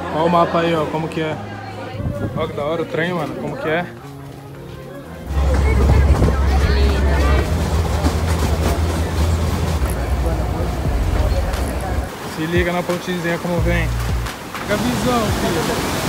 Olha o mapa aí, ó, como que é. Olha que da hora o trem, mano, como que é. Se liga na pontezinha como vem. Pega a visão, filho.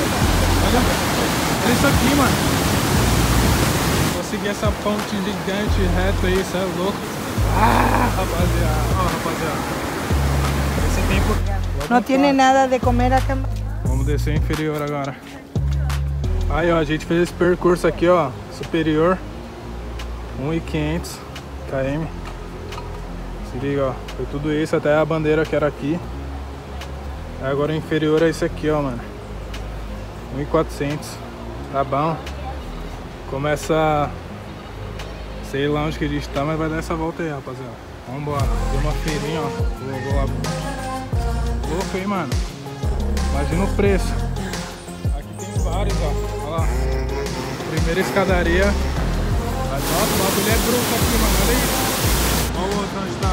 Olha isso aqui, mano. Vou seguir essa ponte gigante reto aí, cê é louco. Ah, rapaziada. Ó, rapaziada. Esse tempo... Não tem nada de comer aqui. Vamos descer inferior agora. Aí, ó, a gente fez esse percurso aqui, ó. Superior. 1.500 km. Se liga, ó. Foi tudo isso até a bandeira que era aqui. Agora o inferior é esse aqui, ó, mano. 1.400. Tá bom. Começa... Sei lá onde que a gente tá, mas vai dar essa volta aí, rapaziada. Vambora. Tem uma feirinha, ó. Vou lá. Louco, hein, mano. Imagina o preço. Aqui tem vários, ó. Olha lá. Primeira escadaria. Mas, nossa, o bagulho é bruto aqui, mano. Olha aí. Olha o outro onde tá.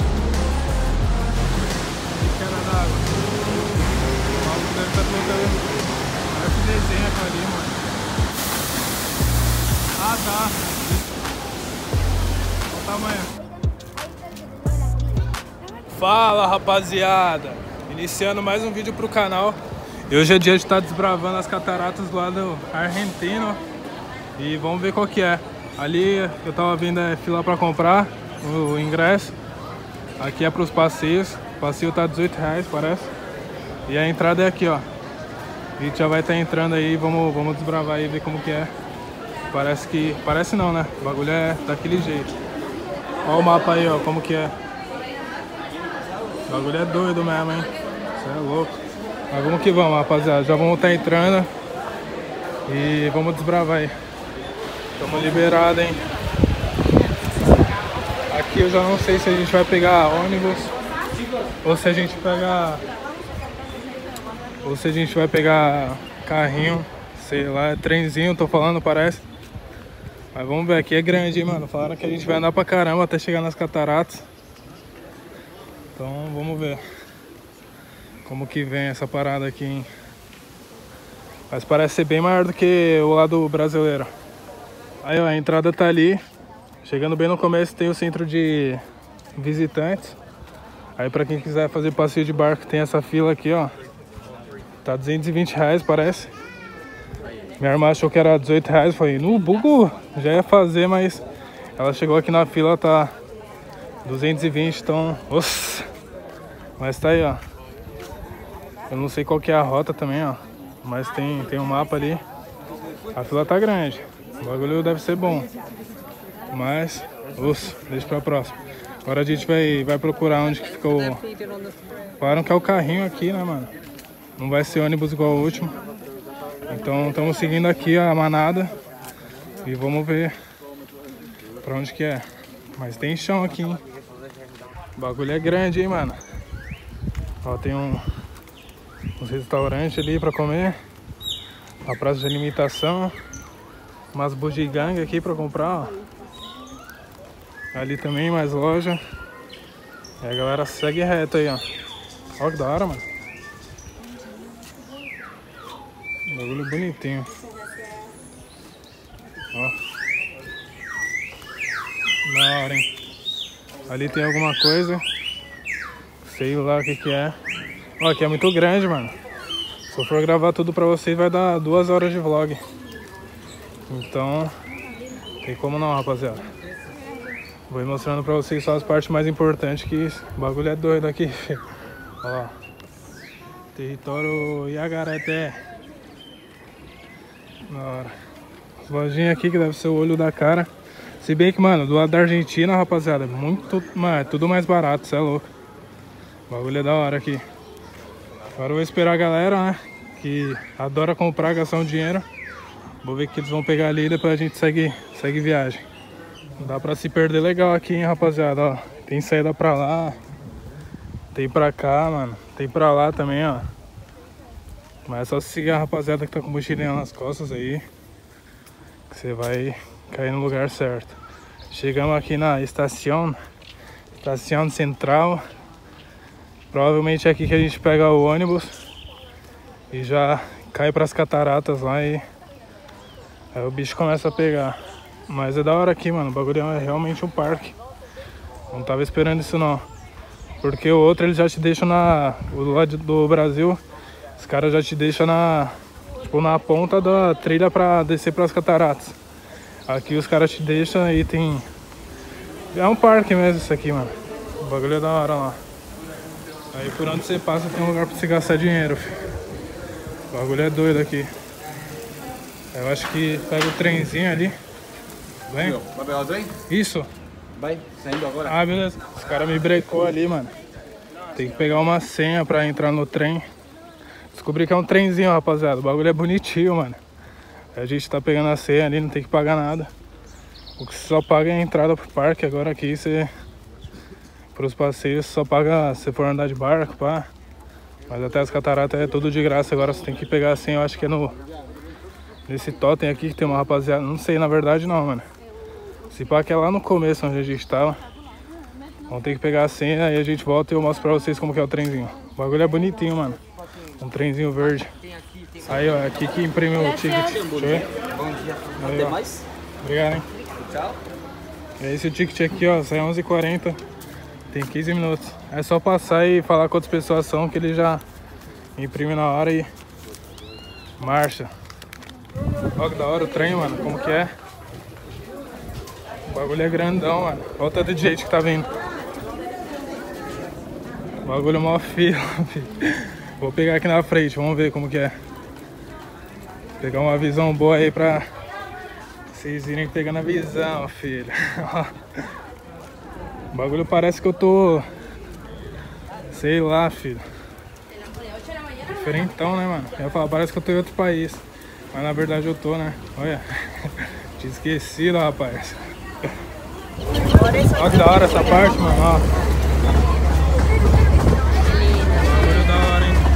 Que queda d'água. O bagulho deve estar colocando. Parece desenho aqui ali, mano. Ah, tá. Olha o tamanho. Fala, rapaziada. Iniciando mais um vídeo pro canal. E hoje é dia de estar desbravando as cataratas lá do Argentino. E vamos ver qual que é. Ali eu tava vindo fila pra comprar o ingresso. Aqui é pros passeios. O passeio tá R$18, parece. E a entrada é aqui, ó. A gente já vai estar entrando aí. Vamos desbravar aí e ver como que é. Parece que... Parece não, né? O bagulho é daquele jeito. Olha o mapa aí, ó, como que é. O bagulho é doido mesmo, hein? Isso é louco. Mas vamos que vamos, rapaziada. Já vamos estar entrando. E vamos desbravar aí. Estamos liberados, hein? Aqui eu já não sei se a gente vai pegar ônibus ou se a gente vai pegar carrinho, sei lá, é trenzinho, tô falando, parece. Mas vamos ver, aqui é grande, hein, mano. Falaram que a gente vai andar pra caramba até chegar nas cataratas. Então vamos ver como que vem essa parada aqui, hein? Mas parece ser bem maior do que o lado brasileiro. Aí, ó, a entrada tá ali. Chegando bem no começo tem o centro de visitantes. Aí pra quem quiser fazer passeio de barco tem essa fila aqui, ó. Tá R$220, parece. Minha irmã achou que era R$18. Falei, no bugo já ia fazer, mas ela chegou aqui na fila, tá 220, então... Nossa! Mas tá aí, ó. Eu não sei qual que é a rota também, ó. Mas tem um mapa ali. A fila tá grande. O bagulho deve ser bom. Mas, deixa pra próxima. Agora a gente vai procurar onde que ficou. Falaram que é o carrinho aqui, né, mano? Não vai ser ônibus igual o último. Então estamos seguindo aqui a manada. E vamos ver pra onde que é. Mas tem chão aqui, hein? O bagulho é grande, hein, mano? Ó, tem uns restaurantes ali pra comer. Uma praça de alimentação. Umas bugigangas aqui pra comprar, ó. Ali também mais loja. E a galera segue reto aí, ó. Olha que da hora, mano. Bagulho bonitinho. Ó. Da hora, hein. Ali tem alguma coisa. Sei lá o que que é. Ó, aqui é muito grande, mano. Se eu for gravar tudo pra vocês vai dar 2 horas de vlog. Então, tem como não, rapaziada. Vou ir mostrando pra vocês só as partes mais importantes, que o bagulho é doido aqui. Olha lá. Território Yagareté. Da hora. As lojinhas aqui que deve ser o olho da cara. Se bem que, mano, do lado da Argentina, rapaziada, é muito, mano, é tudo mais barato, cê é louco. O bagulho é da hora aqui. Agora eu vou esperar a galera, né, que adora comprar, gastar um dinheiro. Vou ver o que eles vão pegar ali e depois a gente segue viagem. Dá pra se perder legal aqui, hein, rapaziada, ó. Tem saída pra lá. Tem pra cá, mano. Tem pra lá também, ó. Mas é só seguir a rapaziada que tá com mochilinha nas costas aí, que você vai cair no lugar certo. Chegamos aqui na estação central. Provavelmente é aqui que a gente pega o ônibus. e já cai pras cataratas lá e aí o bicho começa a pegar. Mas é da hora aqui, mano. O bagulho é realmente um parque. Não tava esperando isso não. Porque o outro eles já te deixam o lado do Brasil, os caras já te deixam tipo, na ponta da trilha pra descer pras cataratas. Aqui os caras te deixam e tem... É um parque mesmo isso aqui, mano. O bagulho é da hora lá. Aí por onde você passa tem um lugar pra você gastar dinheiro, filho. O bagulho é doido aqui. Eu acho que pega o trenzinho ali. Vem? Vai pegar o trem? Isso. Vai, saindo agora. Ah, beleza. Os caras me brecou ali, mano. Tem que pegar uma senha pra entrar no trem. Descobri que é um trenzinho, rapaziada. O bagulho é bonitinho, mano. A gente tá pegando a senha ali, não tem que pagar nada. O que você só paga é a entrada pro parque. Agora aqui você... Pros passeios só paga se for andar de barco, pá. Mas até as cataratas é tudo de graça. Agora você tem que pegar a senha, eu acho que é nesse totem aqui que tem uma rapaziada. Não sei, na verdade não, mano. Se pá que é lá no começo onde a gente tava. Vamos ter que pegar a senha e a gente volta e eu mostro pra vocês como que é o trenzinho. O bagulho é bonitinho, mano. Um trenzinho verde. Aí, ó, aqui que imprimiu o ticket. Deixa eu ver. Bom dia. Aí, Até mais. Obrigado, hein. Tchau. É esse o ticket aqui, ó. Sai 11h40. Tem 15 minutos. É só passar e falar quantas pessoas são que ele já imprime na hora e marcha. Olha que da hora o trem, mano. Como que é? O bagulho é grandão, mano. Olha o tanto de gente que tá vindo. O bagulho é mó fila, filho. Vou pegar aqui na frente, vamos ver como que é. Pegar uma visão boa aí pra vocês irem pegando a visão, filho. O bagulho parece que eu tô... Sei lá, filho. Diferentão, né, mano? Eu ia falar, parece que eu tô em outro país. Mas na verdade eu tô, né? Olha. Tinha esquecido, rapaz. Olha que da hora essa parte, mano, ó. Bagulho da hora, hein?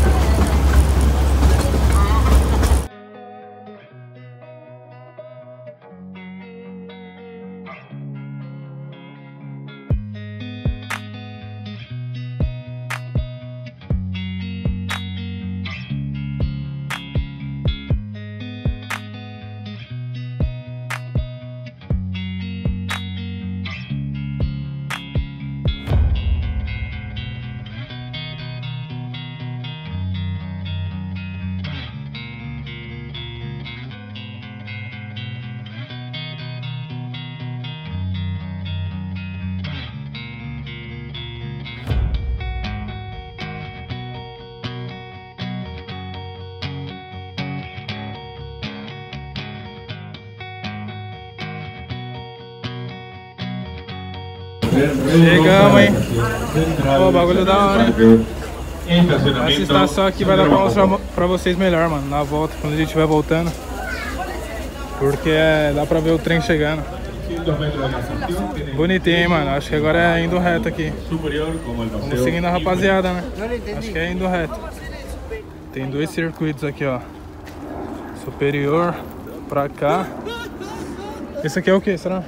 Chegamos, hein? Pô, bagulho da hora, hein? Essa estação aqui vai dar pra mostrar pra vocês melhor, mano, na volta, quando a gente estiver voltando. Porque dá pra ver o trem chegando. Bonitinho, hein, mano? Acho que agora é indo reto aqui. Vamos seguindo a rapaziada, né? Acho que é indo reto. Tem 2 circuitos aqui, ó. Superior, pra cá. Esse aqui é o que, será?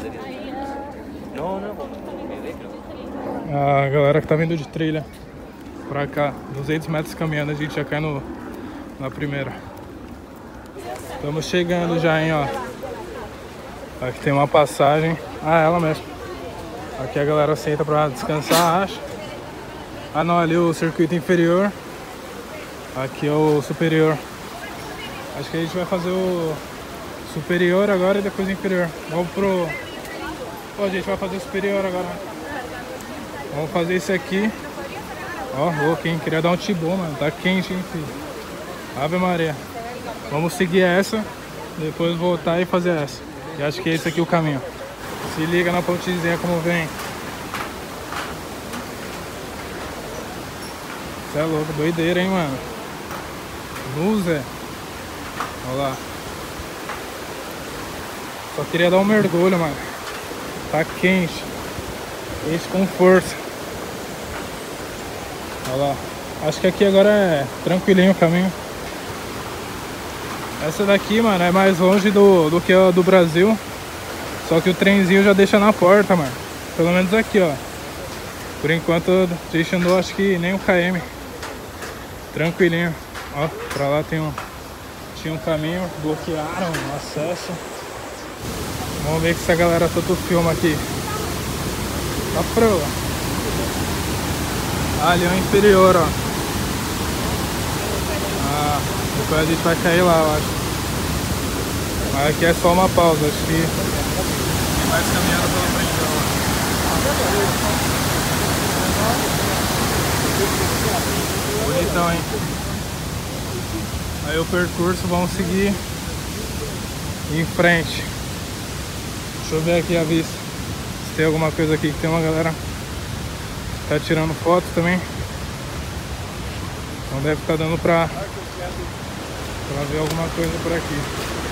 A galera que tá vindo de trilha pra cá, 200 metros caminhando, a gente já cai na primeira. Estamos chegando já, hein, ó. Aqui tem uma passagem. Ah, ela mesmo. Aqui a galera senta pra descansar, acho. Ah não, ali o circuito inferior. Aqui é o superior. Acho que a gente vai fazer o superior agora e depois o inferior. Vamos pro... Pô, a gente vai fazer o superior agora. Vamos fazer esse aqui. Ó, louco, hein? Queria dar um tibum, mano. Tá quente, hein, filho? Ave Maria. Vamos seguir essa, depois voltar e fazer essa. E acho que é esse aqui o caminho. Se liga na pontezinha como vem. Você é louco, doideira, hein, mano? Luz, é. Olha lá. Só queria dar um mergulho, mano. Tá quente. Quente com força. Olha lá. Acho que aqui agora é tranquilinho o caminho. Essa daqui, mano, é mais longe do que a do Brasil. Só que o trenzinho já deixa na porta, mano. Pelo menos aqui, ó. Por enquanto a gente andou acho que nem um km. Tranquilinho. Ó, pra lá tinha um caminho, bloquearam o acesso. Vamos ver que essa galera todo filma aqui. Tá pro. Ali é o interior, ó. Ah, depois a gente vai cair lá, eu acho. Mas aqui é só uma pausa, acho que tem mais caminhada pela frente, ó. Bonitão, hein? Aí o percurso, vamos seguir em frente. Deixa eu ver aqui a vista. Se tem alguma coisa aqui, que tem uma galera que tá tirando foto também. Então deve estar dando pra ver alguma coisa por aqui.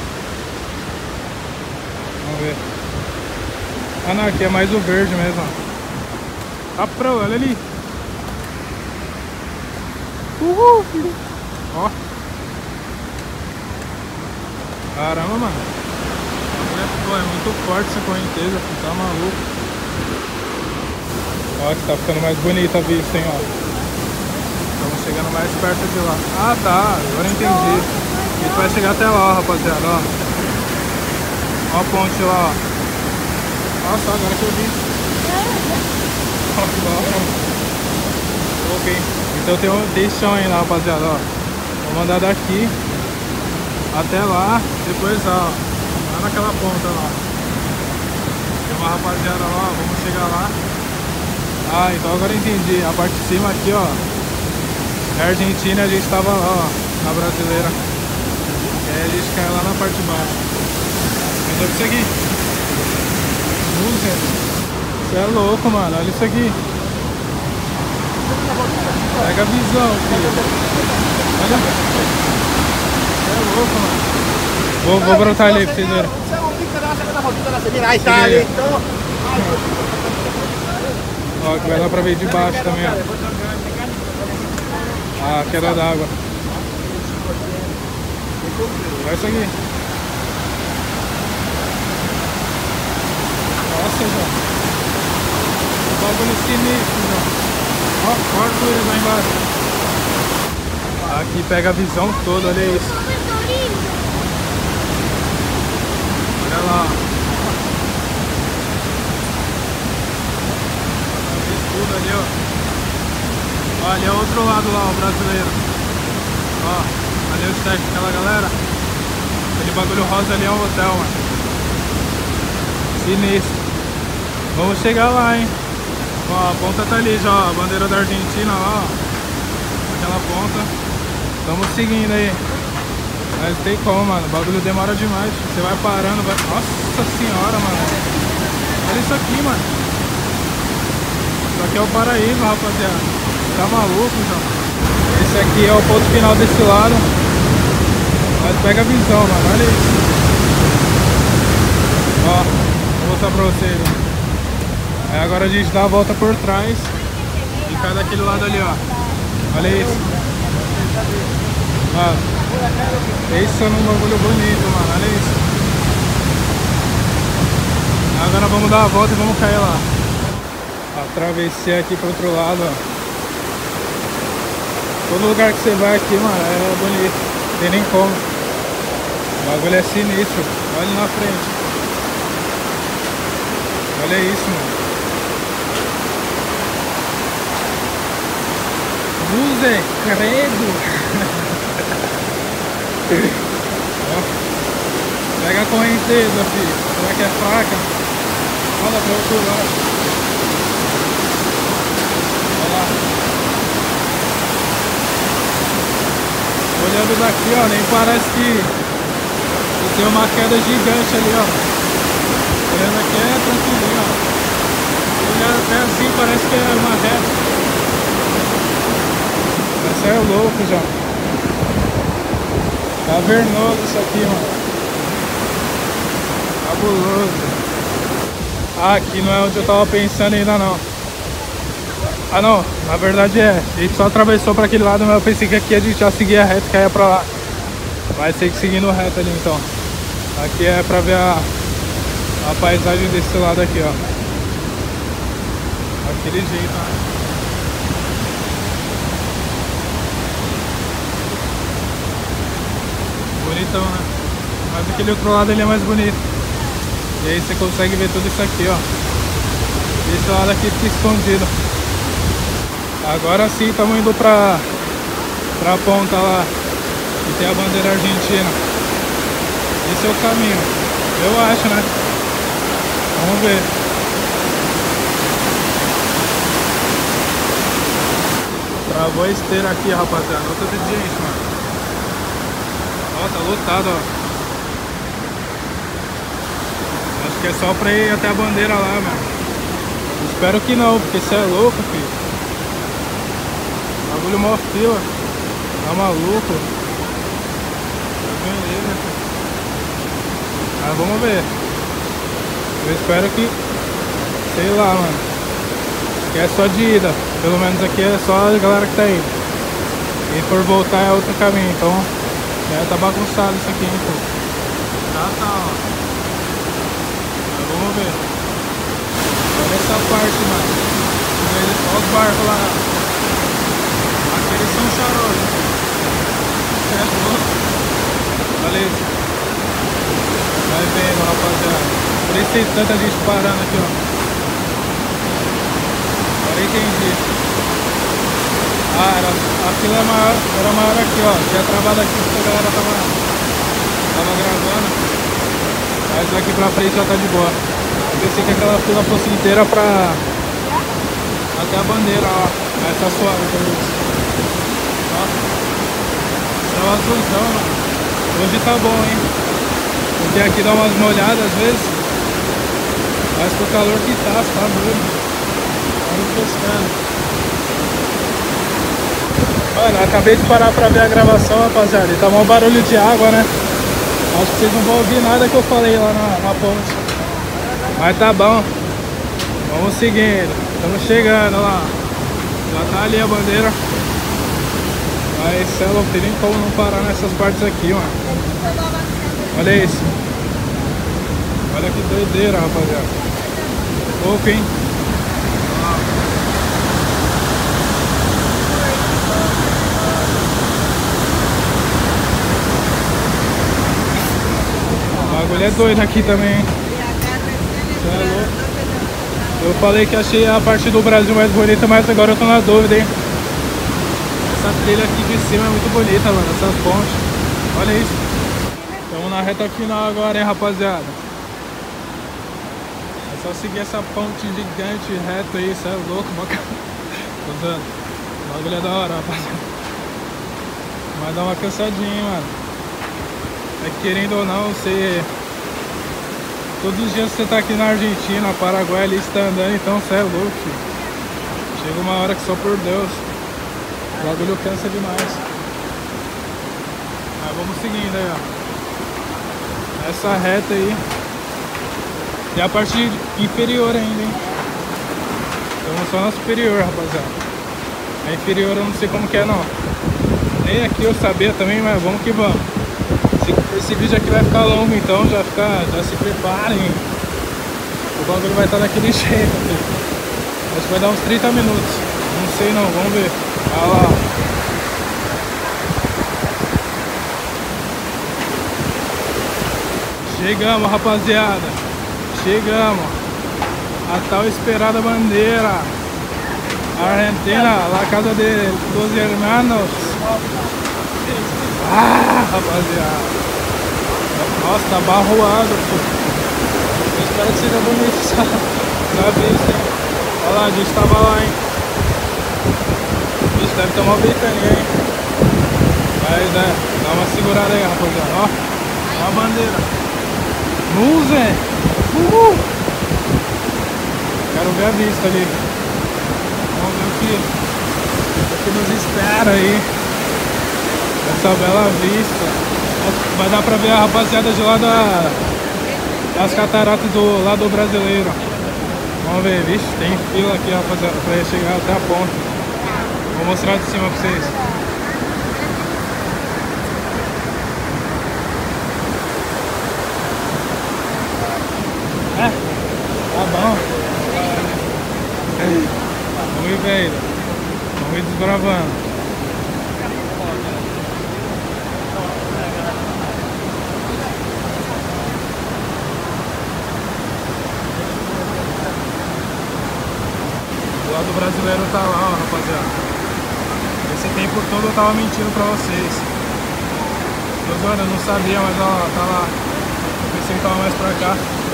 Vamos ver. Ah não, aqui é mais o verde mesmo, ó. Tá pro, olha ali. Uhul, filho. Ó. Caramba, mano. Pô, é muito forte essa correnteza, tá maluco. Ó, que tá ficando mais bonita a vista, hein, ó. Estamos chegando mais perto de lá. Ah, tá, agora eu entendi. A gente vai chegar até lá, ó, rapaziada, ó. Ó a ponte lá, ó. Nossa, agora que eu vi. Ok. Então tem chão ainda, rapaziada, ó. Vamos andar daqui até lá, depois ó, lá naquela ponta lá. Tem uma rapaziada lá, ó, vamos chegar lá. Ah, então agora eu entendi. A parte de cima aqui, ó, é Argentina, a gente tava lá, ó, na brasileira. E aí a gente caiu lá na parte de baixo. Então isso aqui. Você é louco, mano, olha isso aqui. Pega a visão, filho. Olha. Você é louco, mano. Vou brotar ali pra vocês verem. Ó, que vai lá pra ver de baixo também, ó. A queda d'água. Olha isso aqui. Nossa, João. O bagulho sinistro, João. Ó, corta ele lá embaixo. Aqui pega a visão toda, olha isso. Olha lá. Fez tudo ali, ó. Ó, ali é o outro lado lá, o brasileiro. Ó, ali onde tá aquela galera. Aquele bagulho rosa ali é um hotel, mano. Sinistro. Vamos chegar lá, hein. Ó, a ponta tá ali já, ó, a bandeira da Argentina lá, ó. Aquela ponta. Estamos seguindo aí. Mas tem como, mano. O bagulho demora demais. Você vai parando, vai... Nossa senhora, mano. Olha isso aqui, mano. Isso aqui é o paraíso, rapaziada. Tá maluco, já. Esse aqui é o ponto final desse lado. Mas pega a visão, mano. Olha isso. Ó, vou mostrar pra vocês, ó. Aí agora a gente dá a volta por trás e cai daquele lado ali, ó. Olha isso. Mano, esse é um bagulho bonito, mano. Olha isso. Agora vamos dar a volta e vamos cair lá. Atravessei aqui pro outro lado, ó. Todo lugar que você vai aqui, mano, é bonito. Não tem nem como. O bagulho é sinistro. Olha na frente. Olha isso, mano. Zé, credo! Pega a correnteza, filho. Será que é fraca? Olha pra outro lado. Olha lá. Olhando daqui, ó, nem parece que tem uma queda gigante ali, ó. Olhando aqui é tranquilinho, ó. Olhando até assim parece que é uma reta. Você é louco, já. Cavernoso isso aqui, mano. Cabuloso. Ah, aqui não é onde eu tava pensando ainda, não. Ah, não. Na verdade é. A gente só atravessou pra aquele lado, mas eu pensei que aqui a gente já seguia reto e caía pra lá. Vai ter que seguir no reto ali, então. Aqui é pra ver a paisagem desse lado aqui, ó. Daquele jeito, ó. bonitão, né? Mas aquele outro lado ele é mais bonito. E aí você consegue ver tudo isso aqui, ó. Esse lado aqui fica escondido. Agora sim estamos indo pra ponta lá, que tem a bandeira argentina. Esse é o caminho, eu acho, né? Vamos ver. Travou a esteira aqui, rapaziada. Outra de gente, mano. Ó, tá lotado, ó. Acho que é só pra ir até a bandeira lá, mano. Espero que não, porque você é louco, filho. Bagulho mó fila. Tá maluco. Mas vamos ver. Eu espero que... sei lá, mano. Que é só de ida. Pelo menos aqui é só a galera que tá indo. Quem for voltar é outro caminho. Então, tá bagunçado isso aqui, hein, pô. Tá, ó. Mas vamos ver. Olha essa parte, mano. Olha os barcos lá. Aqueles são charotes. É louco. Olha isso. Vai vendo, rapaziada. Por isso tem tanta gente parando aqui, ó. Agora entendi. Ah, a fila era maior aqui, ó. Tinha travado aqui porque a galera tava gravando. Mas daqui pra frente já tá de boa. Eu pensei que aquela fila fosse inteira pra... até a bandeira, ó. Mas tá suave por isso. Ó. Céu azulzão, mano. Hoje tá bom, hein? Porque aqui dá umas molhadas às vezes. Mas com o calor que tá doido. Tá refrescando. Mano, acabei de parar pra ver a gravação, rapaziada. E tá mó barulho de água, né? Acho que vocês não vão ouvir nada que eu falei lá na ponte. Mas tá bom. Vamos seguindo. Estamos chegando lá. Já tá ali a bandeira. Mas céu, não tem nem como não parar nessas partes aqui, mano. Olha isso. Olha que doideira, rapaziada. Louco, hein? O bagulho é doido aqui também, hein? Você é louco. Eu falei que achei a parte do Brasil mais bonita, mas agora eu tô na dúvida, hein? Essa trilha aqui de cima é muito bonita, mano. Essas pontes. Olha isso. Estamos na reta final agora, hein, rapaziada. É só seguir essa ponte gigante reto aí. Isso é louco, bacana. Tô usando. O bagulho é da hora, rapaziada. Mas dá uma cansadinha, hein, mano. É que querendo ou não, você... todos os dias você tá aqui na Argentina, Paraguai ali, você tá andando, então você é louco, filho. Chega uma hora que só por Deus. O bagulho cansa demais. Mas vamos seguindo aí, ó. Essa reta aí. E a parte inferior ainda, hein. Estamos só na superior, rapaziada. A inferior eu não sei como que é, não. Nem aqui eu sabia também, mas vamos que vamos. Esse vídeo aqui vai ficar longo, então já se preparem. O bagulho vai estar daquele jeito, filho. Acho que vai dar uns 30 minutos. Não sei não, vamos ver. Olha lá. Chegamos, rapaziada. Chegamos. A tal esperada bandeira. Argentina, la casa de dos hermanos. Ah, rapaziada. Nossa, tá barroado, pô. Eu espero que seja bonito essa vista, hein. Olha lá, a gente tava lá, hein. Bicho, deve ter uma ventania, hein. Mas dá uma segurada aí, rapaziada. Ó, a bandeira. Nuvem. Quero ver a vista ali. Vamos ver o que nos espera aí. Essa bela vista. Vai dar pra ver a rapaziada de lá das cataratas do lado brasileiro. Vamos ver, vixe, tem fila aqui, rapaziada, pra chegar até a ponta. Vou mostrar de cima pra vocês. Tá bom. Vamos ir, velho. Vamos ir desbravando. tempo todo eu tava mentindo pra vocês. Tô zoando, eu não sabia, mas ó, tá lá. Eu pensei que tava mais pra cá.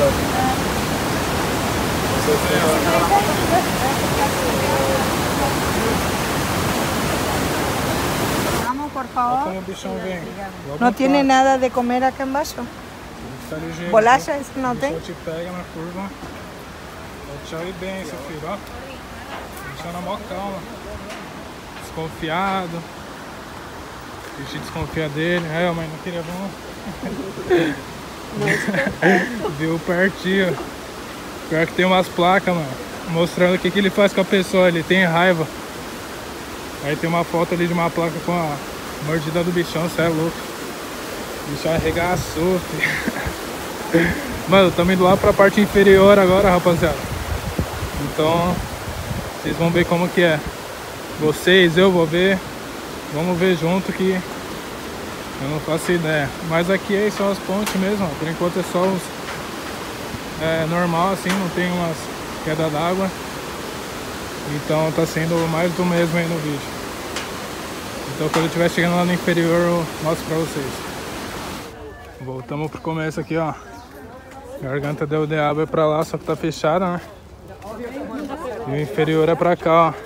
Vamos, por favor. Como o bichão vem. ¿No tiene nada de comer acá embaixo? Tá ligeiro. Bolacha, isso não O tem? bichão te pega na curva. Vou tchau e bem, seu filho, ó. Bichão na mó calma. Desconfiado. O bicho desconfia dele. Aí, ó, mas não queria, vamos. Viu pertinho. Pior que tem umas placas, mano, mostrando o que ele faz com a pessoa. Ele tem raiva. Aí tem uma foto ali de uma placa com a mordida do bichão. Cê é louco. O bichão arregaçou, filho. Mano, estamos indo lá pra parte inferior agora, rapaziada. Então, vocês vão ver como que é. Vocês, eu vou ver. Vamos ver junto que eu não faço ideia. Mas aqui é só as pontes mesmo, ó. Por enquanto é só os... normal assim, não tem umas quedas d'água. Então tá sendo mais do mesmo aí no vídeo. Então quando eu estiver chegando lá no inferior eu mostro pra vocês. Voltamos pro começo aqui, ó. Garganta del Diabo é pra lá, só que tá fechada, né? E o inferior é pra cá, ó.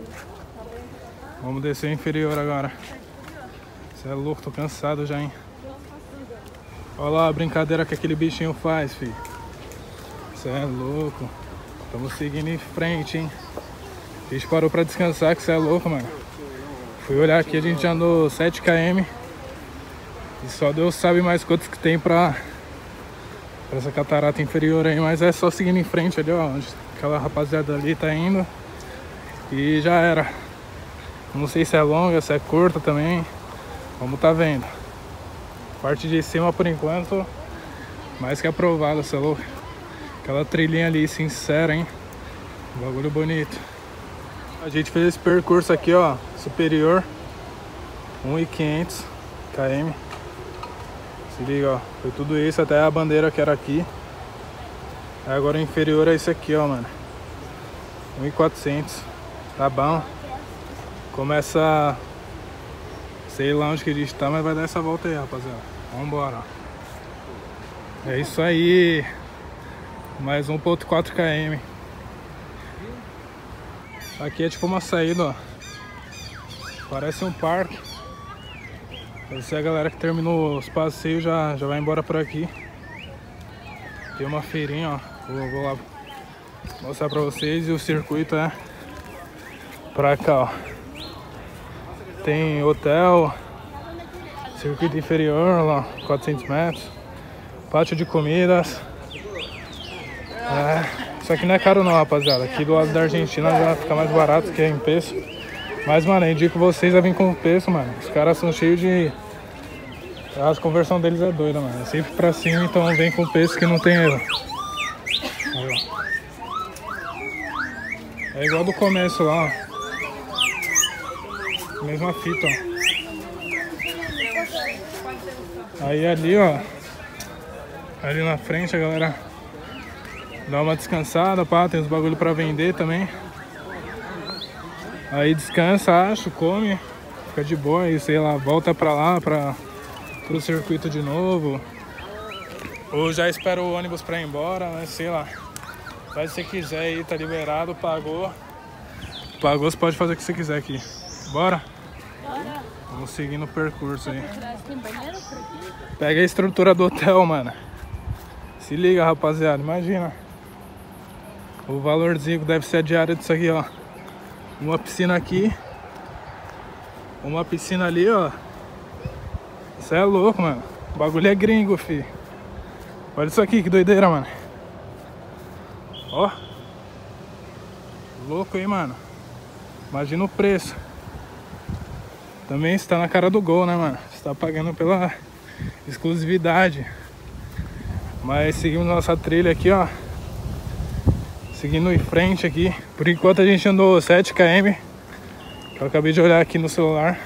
Vamos descer o inferior agora. Você é louco, tô cansado já, hein? Olha lá a brincadeira que aquele bichinho faz, filho. Você é louco. Estamos seguindo em frente, hein? A gente parou pra descansar, que você é louco, mano. Fui olhar aqui, a gente já andou 7 km. E só Deus sabe mais quantos que tem pra essa catarata inferior aí. Mas é só seguindo em frente ali, ó. Onde aquela rapaziada ali tá indo. E já era. Não sei se é longa, se é curta também. Vamos tá vendo. Parte de cima por enquanto, mais que aprovada, você é louco. Aquela trilhinha ali, sincera, hein? Bagulho bonito. A gente fez esse percurso aqui, ó, superior, 1.500 km. Se liga, ó, foi tudo isso até a bandeira que era aqui. Agora o inferior é isso aqui, ó, mano. 1.400, tá bom. Começa, sei lá onde que a gente tá, mas vai dar essa volta aí, rapaziada. Vambora. É isso aí. Mais 1.4 km. Aqui é tipo uma saída, ó. Parece um parque. Deve ser a galera que terminou os passeios já vai embora por aqui. Tem uma feirinha, ó. Vou lá mostrar pra vocês. E o circuito é pra cá, ó. Tem hotel, circuito inferior, lá, 400 metros. Pátio de comidas. Isso aqui não é caro não, rapaziada. Aqui do lado da Argentina já fica mais barato que é em peso. Mas, mano, eu indico vocês a vir com peso, mano. Os caras são cheios de... As conversão deles é doida, mano. É sempre pra cima, então vem com peso que não tem erro. Aí, ó. É igual do começo lá, ó. Mesma fita, ó. Aí ali, ó. Ali na frente a galera dá uma descansada, pá, tem uns bagulho pra vender também. Aí descansa, acho, come, fica de boa e sei lá, volta pra lá, pro circuito de novo. Ou já espera o ônibus pra ir embora, mas sei lá. Faz se você quiser aí, tá liberado, pagou. Pagou, você pode fazer o que você quiser aqui. Bora? Bora. Vamos seguindo o percurso aí. Pega a estrutura do hotel, mano. Se liga, rapaziada, imagina. O valorzinho deve ser a diária disso aqui, ó. Uma piscina aqui. Uma piscina ali, ó. Isso é louco, mano. O bagulho é gringo, fi. Olha isso aqui, que doideira, mano. Ó. Louco aí, mano. Imagina o preço. Também está na cara do gol, né, mano? Você tá pagando pela exclusividade. Mas seguimos nossa trilha aqui, ó. Seguindo em frente aqui. Por enquanto a gente andou 7 km. Eu acabei de olhar aqui no celular.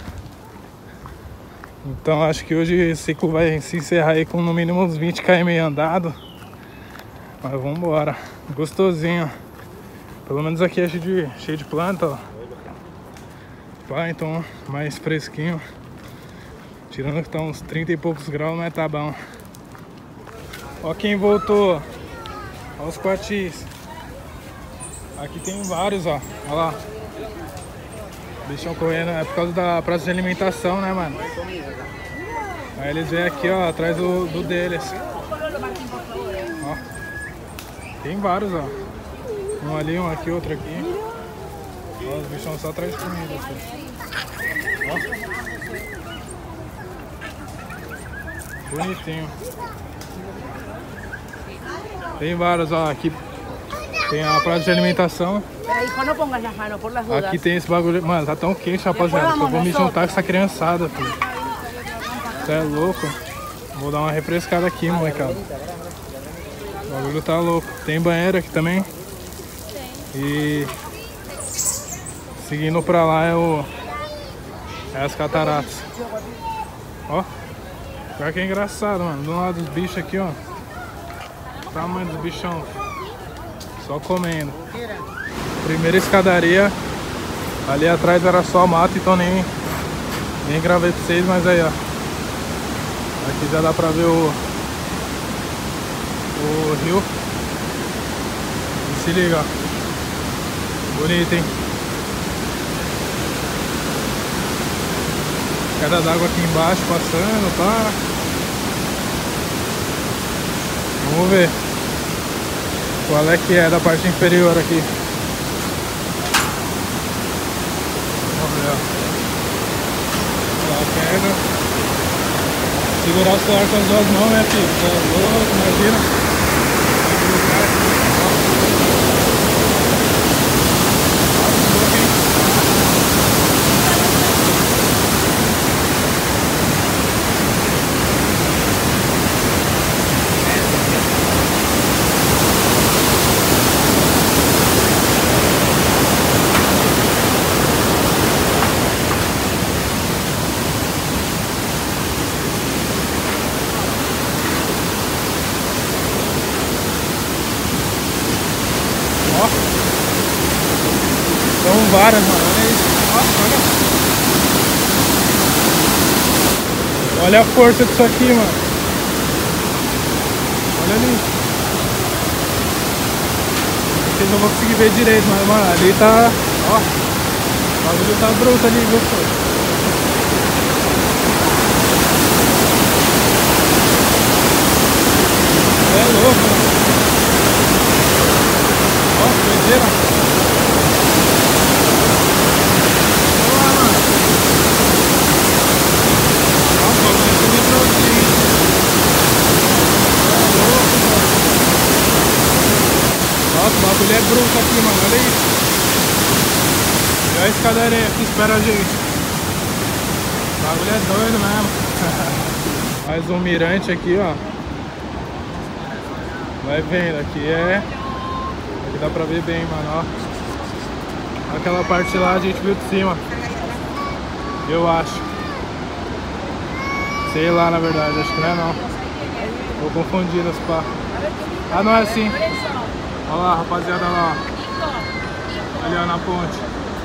Então acho que hoje o ciclo vai se encerrar aí com no mínimo uns 20 km andado. Mas vamos embora. Gostosinho. Pelo menos aqui é cheio de planta, ó. pá, então mais fresquinho. Tirando que tá uns 30 e poucos graus, mas tá bom. Ó quem voltou. Ó os coatis. Aqui tem vários, ó. Olha lá. Bichão correndo, é por causa da praça de alimentação, né, mano? Aí eles vêm aqui, ó, atrás do deles. Ó. Tem vários, ó. Um ali, um aqui, outro aqui. Ó, os bichão só atrás de comida, assim. Ó. Bonitinho. Tem vários, ó. Aqui tem a praça de alimentação. Aqui tem esse bagulho. Mano, tá tão quente, rapaziada, que eu vou me juntar com essa criançada, filho. Você é louco. Vou dar uma refrescada aqui, molecada. O bagulho tá louco. Tem banheiro aqui também. E seguindo pra lá é as cataratas. Ó. Pior que é engraçado, mano. Do lado dos bichos aqui, ó. O tamanho dos bichão. Só comendo. Primeira escadaria. Ali atrás era só mato, então nem gravei pra vocês, mas aí, ó. Aqui já dá pra ver o rio. E se liga, ó. Bonito, hein? Queda d'água aqui embaixo passando, tá? Vamos ver qual é que é da parte inferior aqui. Vamos ver, ó. Lá pega. Segurar o celular com as duas mãos, né, filho? Tá louco, imagina. São várias, mano. Olha isso. Nossa, olha. Olha a força disso aqui, mano. Olha ali. Não sei se eu vou conseguir ver direito, mas, mano, ali tá... Ó. O bagulho tá bruto ali, viu, pô? É louco, mano. Ó, doideira. Nossa, o bagulho é bruto aqui, mano, olha isso. E olha a escadaria que espera a gente. O bagulho é doido mesmo. Mais um mirante aqui, ó. Vai vendo, aqui dá pra ver bem, mano, ó. Aquela parte lá a gente viu de cima. Eu acho. Sei lá, na verdade, acho que não é não. Tô confundindo as pá. Ah, não é assim. Olha lá, rapaziada, lá, ó. Ali, ó, na ponte.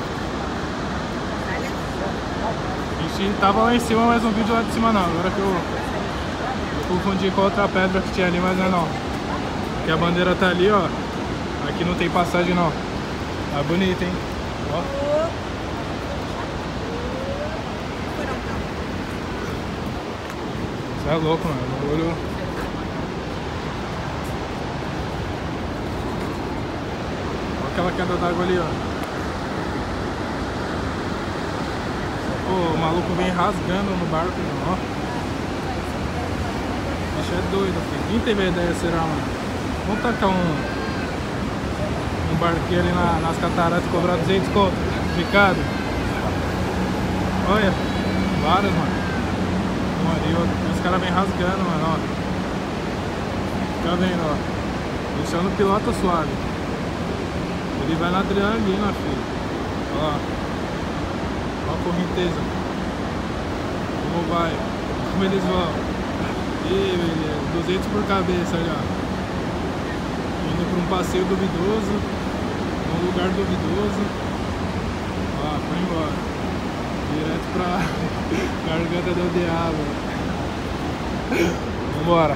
A gente tava lá em cima, mas não vídeo lá de cima não. Agora que eu confundi com a outra pedra que tinha ali, mas não é não. Aqui a bandeira tá ali, ó. Aqui não tem passagem não. Tá bonito, hein? Ó. Você é louco, mano. O olho... Aquela queda d'água ali, ó. Pô, o maluco vem rasgando no barco, ó. O bicho é doido, filho. Quem teve a ideia, será, mano? Vamos tacar um barquinho ali nas cataratas e cobrar 200 conto de cada. Olha, vários, mano. Um ali, outro. Os caras vêm rasgando, mano, ó. Fica vendo, ó. Deixando o piloto suave. Ele vai na adrenalina, filho. Olha lá. Olha a correnteza. Como vai? Como eles vão? Ih, 200 por cabeça ali, ó. Indo para um passeio duvidoso. Num lugar duvidoso. Ó, foi embora. Direto pra Garganta do Diabo. Vambora.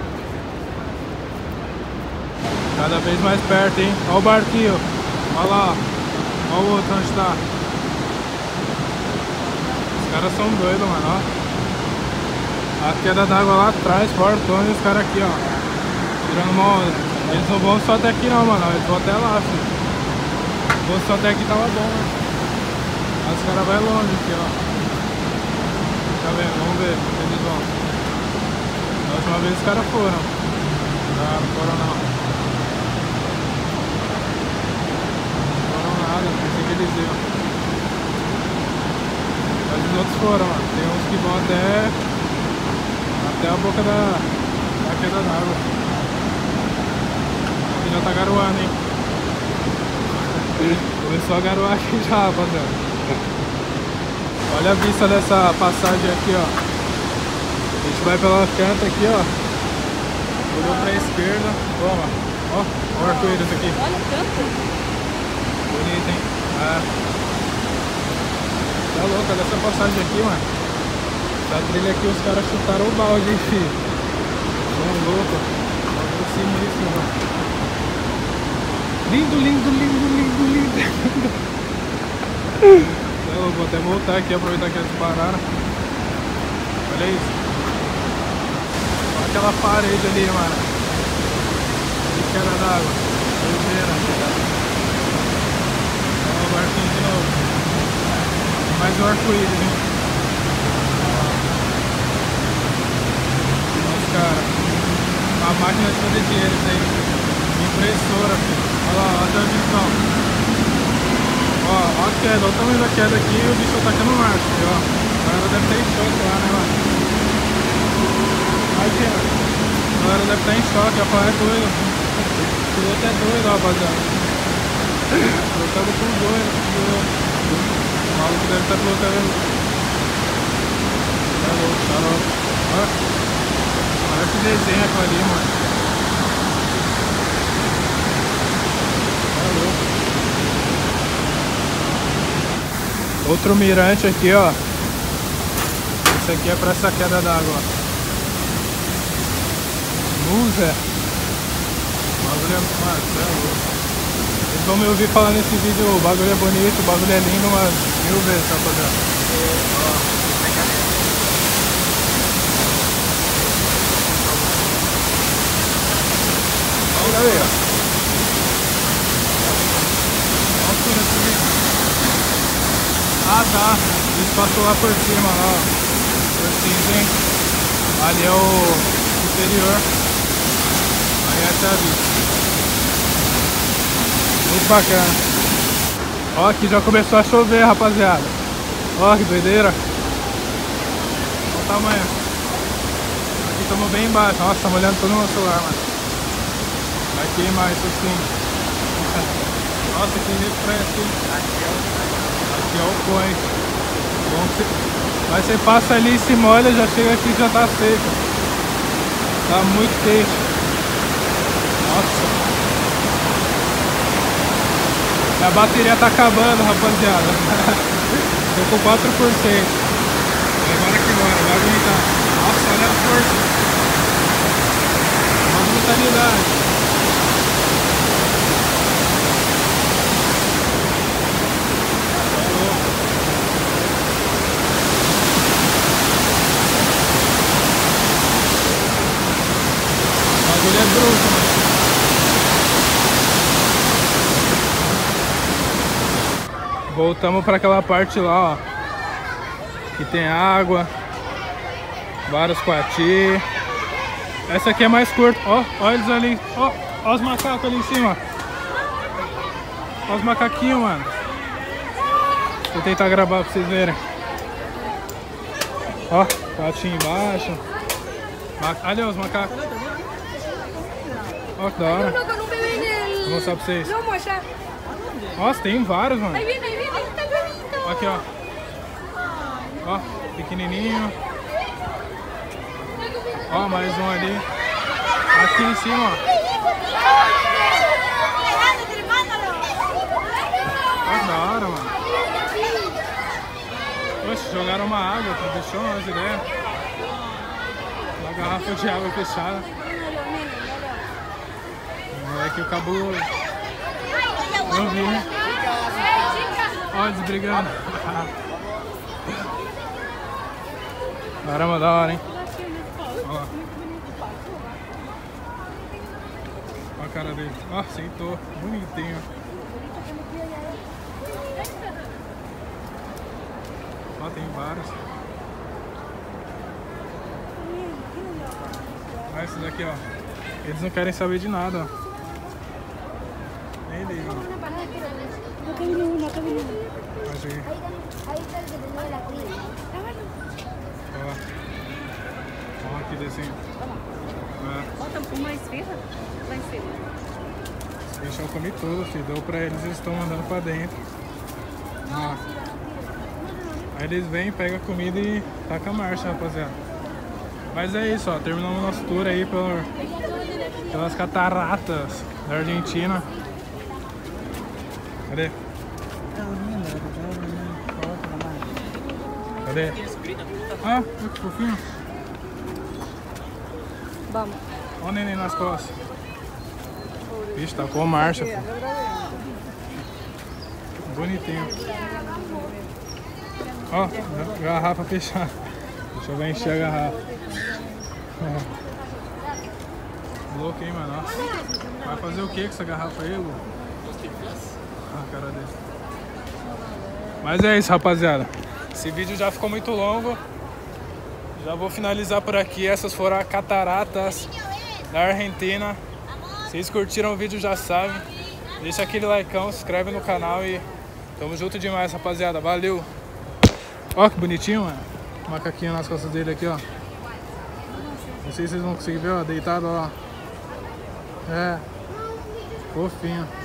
Cada vez mais perto, hein? Olha o barquinho. Olha lá. Olha o outro onde tá. Os caras são doidos, mano, ó. A queda d'água lá atrás, fortona, e os caras aqui, ó. Tirando uma onda. Eles não vão só até aqui não, mano. Eles vão até lá, filho. Se fosse só até aqui tava bom, né? Mas os caras vão longe aqui, ó. Tá vendo? Vamos ver onde eles vão. Da última vez os caras foram. Não foram não. Pensei que eles iam. Mas os outros foram, mano. Tem uns que vão até a boca da queda d'água. Aqui já tá garoando, hein? Começou a garoar aqui já, rapaziada. Olha a vista dessa passagem aqui, ó. A gente vai pela canta aqui, ó. Olhou pra esquerda. Toma. Ó, o arco-íris aqui. Olha o canto. Bonito, hein? Ah. Tá louco, olha essa passagem aqui, mano. Essa trilha aqui os caras chutaram o balde, hein, filho. São loucos. Olha sinistro, mano. Lindo, lindo, lindo, lindo, lindo. Eu vou até voltar aqui, aproveitar que eles pararam. Olha isso. Olha aquela parede ali, mano. Que queda d'água. Doideira. O barquinho de novo. Mais um arco-íris, hein? Olha os caras. A máquina de fazer dinheiro isso aí. Impressora, filho. Olha lá, olha a visão. Ó a queda, olha o tamanho da queda aqui e o bicho atacando o mar, filho, ó. A galera deve estar em choque lá, né, mano? Aqui, ó. A galera deve estar em choque, ó. É doido. O piloto é doido, rapaziada. Pilotando com doido. O maluco deve estar pilotando. Tá louco, tá louco. Olha que desenho aquilo ali, mano. Tá louco. Outro mirante aqui, ó. Esse aqui é pra essa queda d'água, ó. Musa. O bagulho é... Mano, você é louco. Vocês vão me ouvir falar nesse vídeo, o bagulho é bonito, o bagulho é lindo, mas 1000 vezes, rapaziada. Olha aí, ó. Olha tudo esse vídeo. Ah, tá. Eles passou lá por cima, lá, ó. Por cima, hein? Ali é o superior. Aí essa é a vista. Muito bacana. Ó, aqui já começou a chover, rapaziada. Ó, que doideira. Olha o tamanho. Aqui estamos bem embaixo. Nossa, estamos olhando todo no celular, mano. Vai queimar isso assim. Nossa, que refresco, hein? Aqui é o point. Mas você passa ali e se molha, já chega aqui e já tá seco. Tá muito quente. Nossa. A bateria tá acabando, rapaziada. Tô com 4%. Agora que bora, vai aguentar. Nossa, olha a força. Uma brutalidade. O bagulho é bruto, mano. Voltamos para aquela parte lá, ó, que tem água, vários coati. Essa aqui é mais curta, ó, olha eles ali, ó os macacos ali em cima. Ó os macaquinhos, mano. Vou tentar gravar pra vocês verem. Ó, coati embaixo. Olha os macacos. Ó que da hora. Vou mostrar pra vocês. Nossa, tem vários, mano. Aqui, ó. Ó, pequenininho. Ó, mais um ali. Aqui em cima, ó. Olha que da hora, mano. Oxe, jogaram uma água, deixou umas ideias. Uma garrafa de água fechada. O moleque o cabuloso. Eu vi, né? Ó, desbrigando. Caramba, da hora, hein? Ó lá. Olha a cara dele. Ó, aceitou. Bonitinho. Ó, tem vários. Olha esses daqui, ó. Eles não querem saber de nada, ó. Nem ligam. Mas aí. Ó, aqui descendo. Bota uma esfirra? Vai ser. Esse bicho eu comi tudo, filho. Deu pra eles estão mandando pra dentro. Ó. Aí eles vêm, pegam a comida e tacam a marcha, rapaziada. Mas é isso, ó. Terminamos o nosso tour aí pelas cataratas da Argentina. Cadê? Cadê? Ah, olha que fofinho. Vamos. Olha o neném nas costas. Vixe, tá com a marcha, filho. Bonitinho. Ó, garrafa fechada. Deixa eu ver encher a garrafa. Louco, hein, mano? Ó. Vai fazer o que com essa garrafa aí, Lu? A cara dele. Mas é isso, rapaziada. Esse vídeo já ficou muito longo. Já vou finalizar por aqui. Essas foram as cataratas da Argentina. Vocês curtiram o vídeo, já sabem. Deixa aquele likeão, se inscreve no canal e tamo junto demais, rapaziada. Valeu! Ó que bonitinho, mano. Macaquinho nas costas dele aqui, ó. Não sei se vocês vão conseguir ver, ó. Deitado, ó. É. Fofinho.